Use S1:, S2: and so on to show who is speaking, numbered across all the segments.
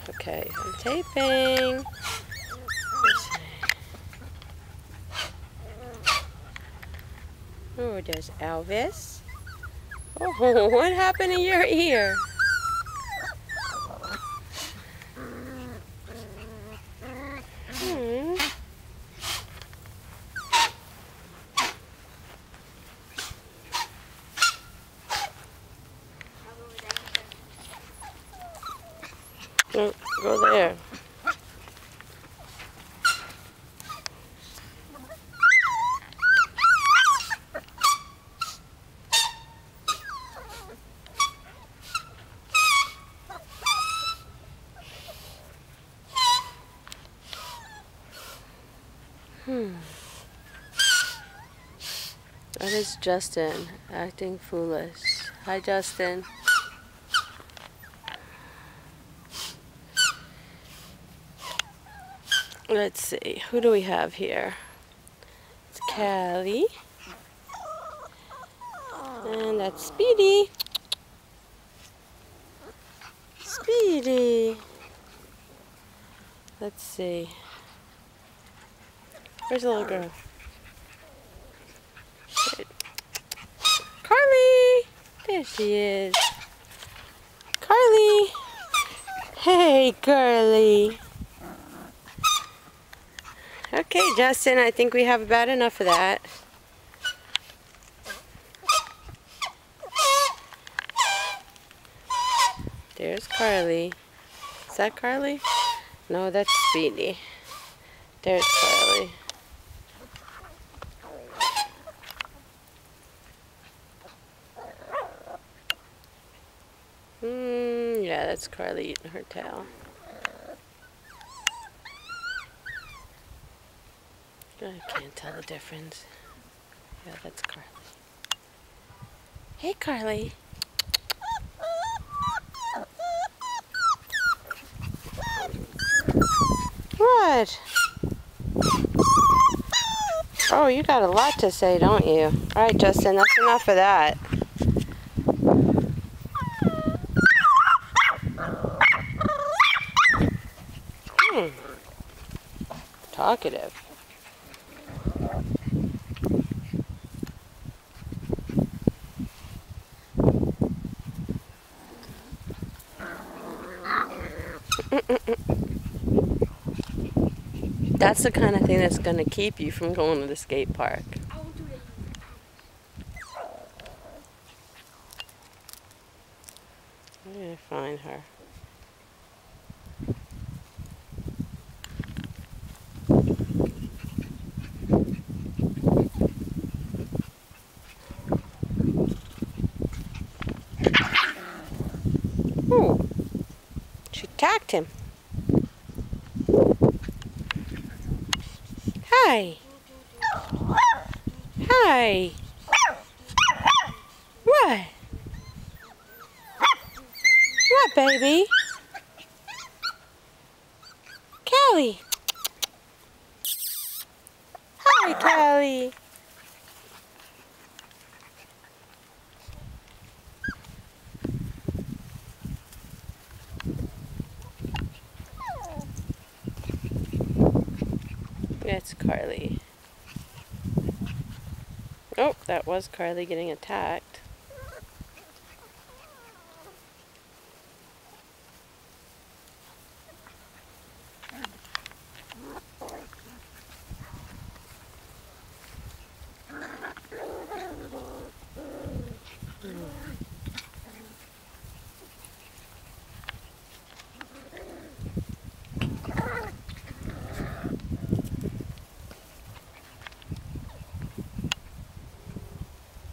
S1: Okay, I'm taping. Oh, there's Elvis. Oh, what happened to your ear? Hmm. Go there. That is Justin acting foolish. Hi, Justin. Let's see. Who do we have here? It's Callie. And that's Speedy. Speedy. Let's see. Where's the little girl? Carly! There she is. Carly! Hey, Carly! Okay, Justin, I think we have about enough of that. There's Carly. Is that Carly? No, that's Speedy. There's Carly. Yeah, that's Carly eating her tail. I can't tell the difference. Yeah, that's Carly. Hey, Carly. What? Oh, you got a lot to say, don't you? All right, Justin, that's enough of that. Talkative. That's the kind of thing that's going to keep you from going to the skate park. I'm going to find her. Ooh, she attacked him. Hi. Hi. What? What, baby? Callie. Hi, Callie. That's Carly. Oh, that was Carly getting attacked.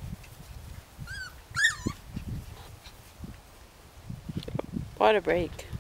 S1: Water break.